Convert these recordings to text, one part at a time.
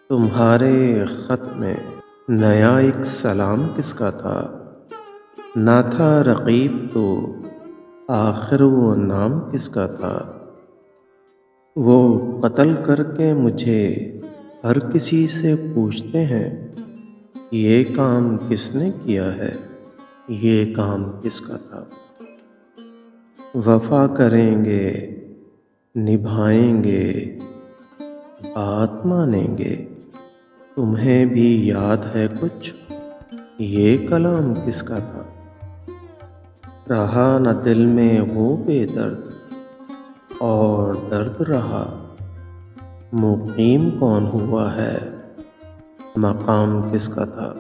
तुम्हारे ख़त में नया एक सलाम किसका था। ना था रक़ीब तो आखिर वो नाम किसका था। वो कत्ल करके मुझे हर किसी से पूछते हैं, ये काम किसने किया है, ये काम किसका था। वफ़ा करेंगे, निभाएंगे, बात मानेंगे, तुम्हें भी याद है कुछ, ये कलाम किसका था। रहा न दिल में वो बेदर्द और दर्द रहा, मुक़ीम कौन हुआ है, मकाम किसका था।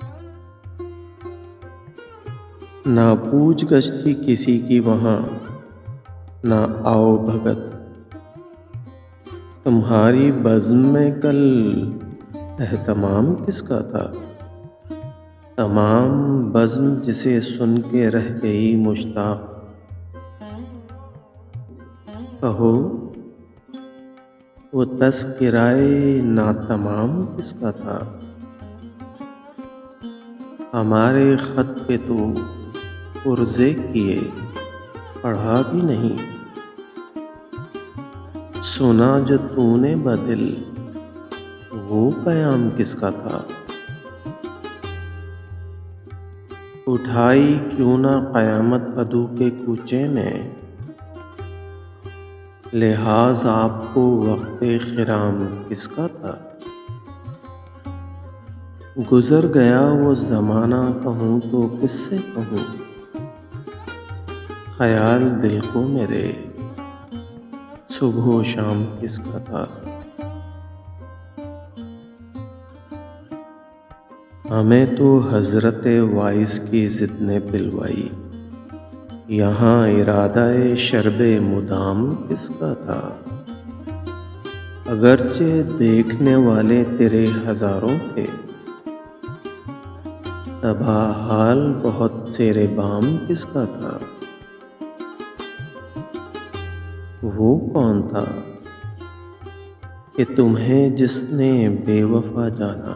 ना पूछ गछ थी किसी की वहाँ, ना आओ भगत, तुम्हारी बज़्म में कल एहतमाम किसका था। तमाम बज़्म जिसे सुन के रह गई मुश्ताक़, कहो वो तज़किराए नातमाम किसका था। हमारे ख़त पे तो पुर्ज़े किए, पढ़ा भी नहीं, सुना जो तूने बदिल, वो क़याम किसका था। उठाई क्यों ना क़यामत अदू के कूचे में, लिहाज़ आपको वक़्ते ख़िराम किसका था। गुज़र गया वो ज़माना कहूँ तो किससे कहूँ, ख़याल दिल को मेरे सुबह शाम किसका था। हमें तो हज़रत वाइस की ज़िद ने पिलवाई, यहाँ इरादा-ए शर्बे मुदाम किसका था। अगरचे देखने वाले तेरे हज़ारों थे, तबाह हाल बहुत सेरे बाम किसका था। वो कौन था कि तुम्हें जिसने बेवफ़ा जाना,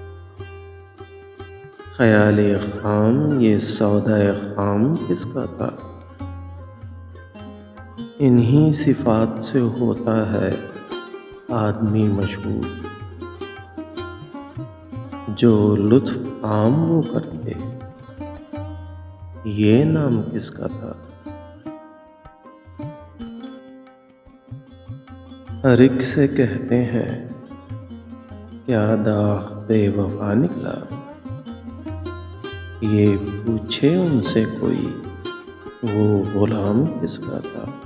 ख़याल-ए ख़ाम ये सौदा-ए ख़ाम किसका था। इन्हीं सिफ़ात से होता है आदमी मशहूर, जो लुत्फ़ आम वो करते, ये नाम किसका था। हर एक से कहते हैं, क्या दाग़ बेवफ़ा निकला, ये पूछे उनसे कोई, वो ग़ुलाम किसका था।